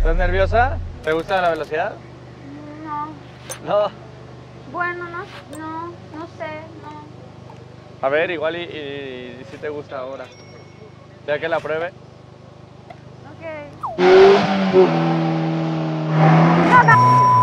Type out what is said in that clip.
¿Estás nerviosa? ¿Te gusta la velocidad? No. No. Bueno, no sé, no. A ver, igual y si te gusta ahora. Ya que la pruebe. Ok. No, no.